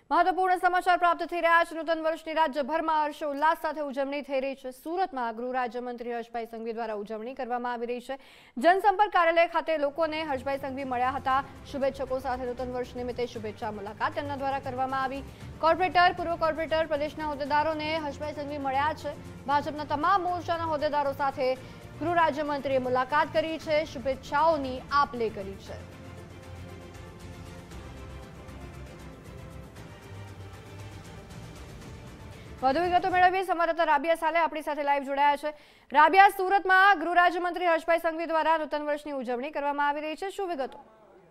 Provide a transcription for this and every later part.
મહત્વપૂર્ણ સમાચાર પ્રાપ્ત થઈ રહ્યા છે। નૂતન વર્ષની રાજ્યભરમાં હર્ષોલ્લાસ સાથે ઉજવણી થઈ રહી છે। સુરતમાં ગૃહ રાજ્યમંત્રી હર્ષભાઈ સંઘવી દ્વારા ઉજવણી કરવામાં આવી રહી છે। જનસંપર્ક કાર્યાલય ખાતે લોકોને હર્ષભાઈ સંઘવી મળ્યા હતા। શુભેચ્છકો સાથે નૂતન વર્ષ નિમિત્તે શુભેચ્છા મુલાકાત તેમના દ્વારા કરવામાં આવી। કોર્પોરેટર, પૂર્વ કોર્પોરેટર, પ્રદેશના હોદ્દેદારોને હર્ષભાઈ સંઘવી મળ્યા છે। ભાજપના તમામ મોરચાના હોદ્દેદારો સાથે ગૃહ રાજ્યમંત્રીએ મુલાકાત કરી છે, શુભેચ્છાઓની આપ-લે કરી છે। વધુ વિગતો મેળવીએ સંવાદદાતા રાબિયા સાલે આપણી સાથે લાઈવ જોડાયા છે। રાબિયા, સુરતમાં ગૃહ રાજ્યમંત્રી હર્ષભાઈ સંઘવી દ્વારા નૂતન વર્ષની ઉજવણી કરવામાં આવી રહી છે, શું વિગતો?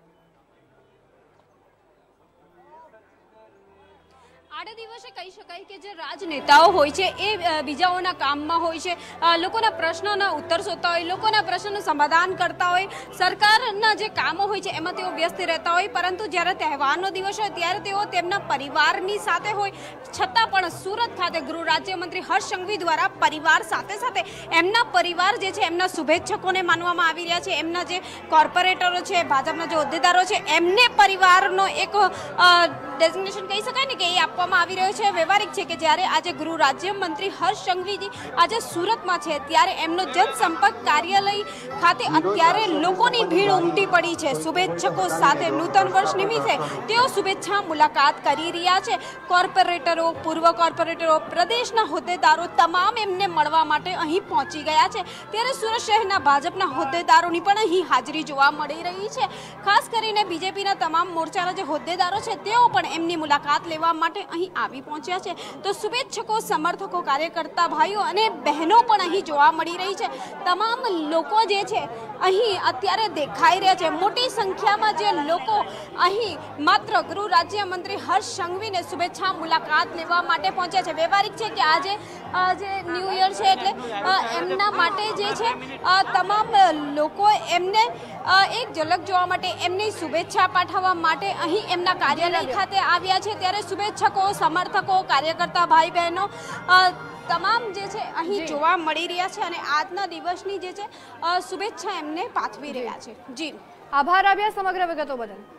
આડે દિવસે કહી શકાય કે જે રાજનેતાઓ હોય છે એ બીજાઓના કામમાં હોય છે, લોકોના પ્રશ્નોના ઉત્તર શોધતા હોય, લોકોના પ્રશ્નોનું સમાધાન કરતા હોય, સરકારના જે કામો હોય છે એમાં તેઓ વ્યસ્ત રહેતા હોય, પરંતુ જ્યારે તહેવારનો દિવસ હોય ત્યારે તેઓ તેમના પરિવારની સાથે હોય। છતાં પણ સુરત ખાતે ગૃહ રાજ્યમંત્રી હર્ષ સંઘવી દ્વારા પરિવાર સાથે સાથે એમના પરિવાર જે છે એમના શુભેચ્છકોને માનવામાં આવી રહ્યા છે, એમના જે કોર્પોરેટરો છે, ભાજપના જે હોદ્દેદારો છે એમને પરિવારનો એક ડેઝિગ્નેશન કહી શકાય ને કે એ આપવામાં આવી રહ્યો છે। વ્યવહારિક છે કે જ્યારે આજે ગૃહ રાજ્યમંત્રી હર્ષ સંઘવીજી આજે સુરતમાં છે ત્યારે એમનો જનસંપર્ક કાર્યાલય ખાતે અત્યારે લોકોની ભીડ ઉમટી પડી છે। શુભેચ્છકો સાથે નૂતન વર્ષ નિમિત્તે તેઓ શુભેચ્છા મુલાકાત કરી રહ્યા છે। કોર્પોરેટરો, પૂર્વ કોર્પોરેટરો, પ્રદેશના હોદ્દેદારો તમામ એમને મળવા માટે અહીં પહોંચી ગયા છે। ત્યારે સુરત શહેરના ભાજપના હોદ્દેદારોની પણ અહીં હાજરી જોવા મળી રહી છે। ખાસ કરીને બીજેપીના તમામ મોરચાના જે હોદ્દેદારો છે તેઓ પણ એમની મુલાકાત લેવા માટે અહીં આવી પહોંચ્યા છે। તો શુભેચ્છકો, સમર્થકો, કાર્યકર્તા ભાઈઓ અને બહેનો પણ અહીં જોવા મળી રહી છે। તમામ લોકો જે છે અહીં અત્યારે દેખાઈ રહ્યા છે। મોટી સંખ્યામાં જે લોકો અહીં માત્ર ગૃહ રાજ્યમંત્રી હર્ષ સંઘવીને શુભેચ્છા મુલાકાત લેવા માટે પહોંચ્યા છે। વ્યવહારિક છે કે આજે જે ન્યૂ યર છે એટલે એમના માટે જે છે તમામ લોકો એમને એક ઝલક જોવા માટે, એમની શુભેચ્છા પાઠવવા માટે અહીં એમના કાર્યાલય ખાતે આવ્યા છે। ત્યારે શુભેચ્છકો, સમર્થકો, કાર્યકર્તા ભાઈ બહેનો તમામ જે છે અહીં જોવા મળી રહ્યા છે અને આજના દિવસની જે છે શુભેચ્છા એમને પાઠવી રહ્યા છે। જી, આભાર રાબિયા સમગ્ર વિગતો બદલ।